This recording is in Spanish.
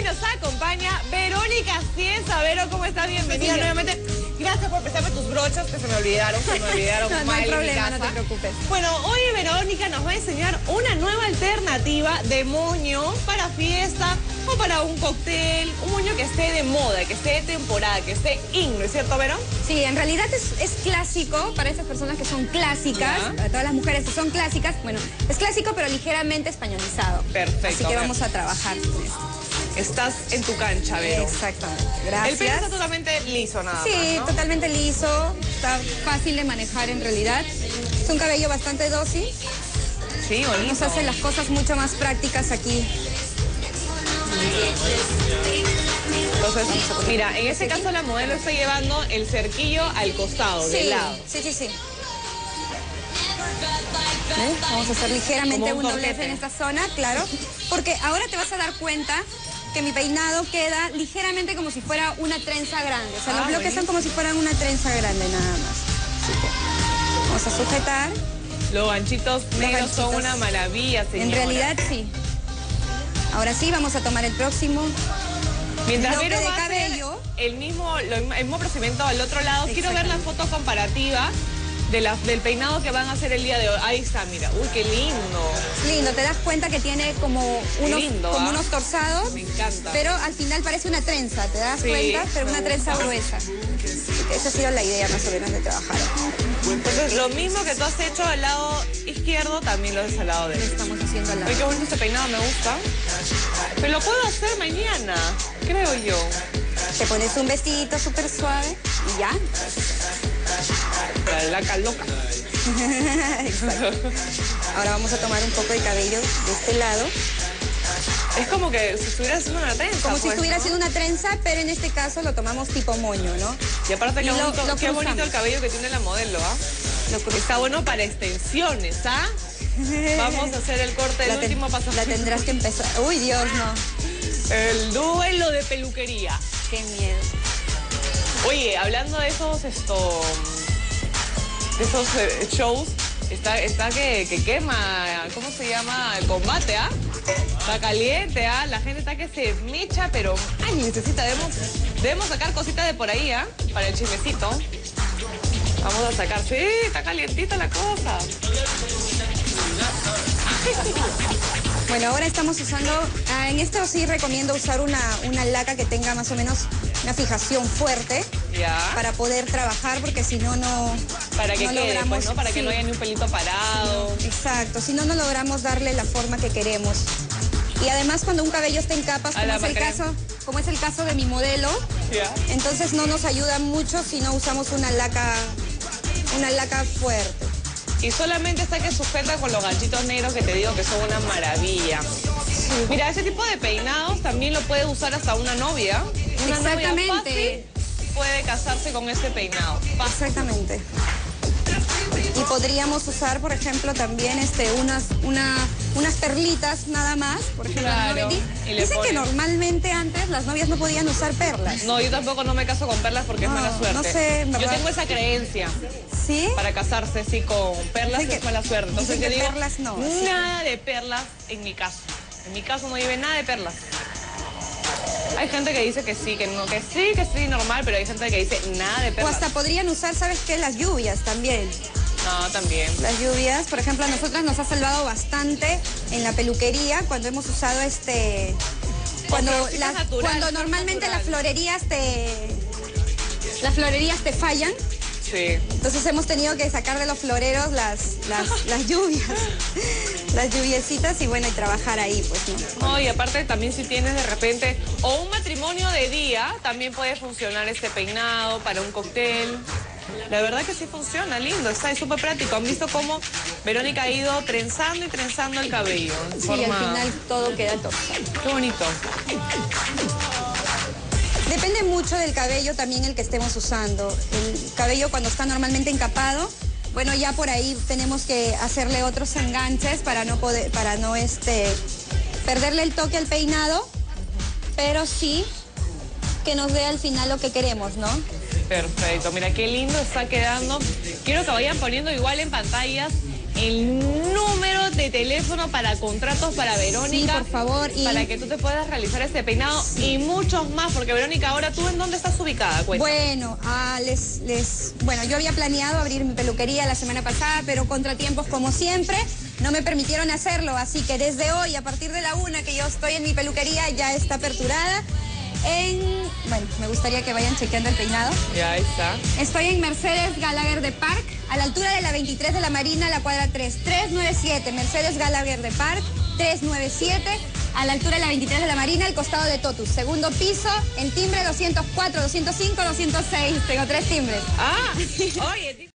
nos acompaña Verónica Cienza. Vero, ¿cómo estás? Bienvenida nuevamente. Gracias por prestarme tus brochas que se me olvidaron No hay problema, no te preocupes. Bueno, hoy Verónica nos va a enseñar una nueva alternativa de moño para fiesta o para un cóctel, un moño que esté de moda, que esté de temporada, que esté in, ¿no es cierto, Vero? Sí, en realidad es clásico para esas personas que son clásicas, para todas las mujeres que son clásicas. Bueno, es clásico pero ligeramente españolizado. Perfecto. Así que vamos a trabajar con esto. Estás en tu cancha, Vero. Exactamente, gracias. El pelo está totalmente liso, nada Sí, más, ¿no? totalmente liso, está fácil de manejar en realidad. Es un cabello bastante dócil. Sí, bonito. Nos hace las cosas mucho más prácticas aquí. Entonces, mira, en este caso la modelo está llevando el cerquillo al costado, Sí, de lado. sí. ¿Ves? Vamos a hacer ligeramente Como un un doblez cortete. en esta zona, claro. Porque ahora te vas a dar cuenta que mi peinado queda ligeramente como si fuera una trenza grande. O sea, los bloques son como si fueran una trenza grande nada más. Así que vamos a sujetar. Los ganchitos negros ganchitos. son una maravilla, señora. En realidad, sí. Ahora sí, vamos a tomar el próximo. Mientras bloque Vero de va a hacer cabello. el mismo procedimiento al otro lado, quiero ver la foto comparativa del peinado que van a hacer el día de hoy. Ahí está, mira. Uy, qué lindo. Lindo, te das cuenta que tiene como Lindo, unos torsados. Me encanta. Pero al final parece una trenza, ¿te das Sí, cuenta? Pero me una trenza gusta. gruesa. Así que esa ha sido la idea más o menos de trabajar. Entonces, lo mismo que tú has hecho al lado izquierdo, también lo haces al lado Lo derecho. estamos haciendo al lado. Uy, qué bonito este peinado, me gusta. Pero lo puedo hacer mañana, creo yo. Te pones un vestidito súper suave y ya. La loca. Exacto. Ahora vamos a tomar un poco de cabello de este lado. Es como que si estuviera haciendo una trenza. Como si pues, estuviera ¿no? haciendo una trenza, pero en este caso lo tomamos tipo moño, ¿no? Y aparte, Y qué lo bonito, qué cruzamos. bonito el cabello que tiene la modelo, ¿ah? Está bueno para extensiones, ¿ah? Vamos a hacer el corte del último paso. La tendrás que empezar. Uy, Dios, no. El duelo de peluquería. Qué miedo. Oye, hablando de esos, shows, está que quema, ¿cómo se llama? El combate, ¿ah? Está caliente, ¿ah? La gente está que se mecha, pero ay, debemos sacar cositas de por ahí, ¿ah? Para el chismecito. Vamos a sacar, sí, está calientita la cosa. Bueno, ahora estamos usando, en esto sí recomiendo usar una laca que tenga más o menos una fijación fuerte Ya. para poder trabajar, porque si no, Para que no quede, logramos, pues, ¿no? Para que sí. no haya ni un pelito parado. Exacto, si no, no logramos darle la forma que queremos. Y además cuando un cabello está en capas, A la como es el caso de mi modelo, Ya. entonces no nos ayuda mucho si no usamos una laca fuerte. Y solamente está que sujeta con los ganchitos negros que te digo que son una maravilla. Mira, ese tipo de peinados también lo puede usar hasta una novia. Una Exactamente. novia fácil puede casarse con este peinado. Fácil. Exactamente. Y podríamos usar, por ejemplo, también unas perlitas nada más. Por ejemplo, Claro, la novia- y le dicen que ponen. normalmente antes las novias no podían usar perlas. No, yo tampoco no me caso con perlas porque es No, mala suerte. no sé, en yo verdad. tengo esa creencia. ¿Sí? Para casarse, sí, con perlas Dicen es mala suerte. Entonces dicen yo que digo, perlas no. nada de perlas en mi caso. En mi caso no lleve nada de perlas. Hay gente que dice que sí, que sí, normal, pero hay gente que dice nada de O perlas. hasta podrían usar, ¿sabes qué? Las lluvias también. No, también. Las lluvias, por ejemplo, a nosotras nos ha salvado bastante en la peluquería cuando hemos usado cuando cositas naturales, cuando normalmente naturales. las florerías te fallan. Sí. Entonces hemos tenido que sacar de los floreros las lluvias, las lluviecitas y bueno, y trabajar ahí, pues, ¿no? No, y aparte también si tienes de repente o un matrimonio de día, también puede funcionar este peinado para un cóctel. La verdad que sí funciona, lindo, está súper práctico. Han visto cómo Verónica ha ido trenzando y trenzando el cabello. En Sí, forma... al final todo queda torsado. Qué bonito. Depende mucho del cabello también el que estemos usando. El cabello cuando está normalmente encapado, bueno, ya por ahí tenemos que hacerle otros enganches para no perderle el toque al peinado, pero sí que nos dé al final lo que queremos, ¿no? Perfecto, mira qué lindo está quedando. Quiero que vayan poniendo igual en pantallas el número de teléfono para contratos para Verónica. Sí, por favor. Para que tú te puedas realizar este peinado y muchos más, porque Verónica, ahora ¿tú en dónde estás ubicada? Cuéntame. Bueno, bueno, yo había planeado abrir mi peluquería la semana pasada, pero contratiempos como siempre no me permitieron hacerlo, así que desde hoy, a partir de la 1 que yo estoy en mi peluquería, ya está aperturada. Bueno, me gustaría que vayan chequeando el peinado. Ya está. Estoy en Mercedes Gallagher de Park, a la altura de la 23 de la Marina, la cuadra 3, 397, Mercedes Gallagher de Park, 397, a la altura de la 23 de la Marina, al costado de Totus. Segundo piso, el timbre 204, 205, 206. Tengo 3 timbres. Ah, oye.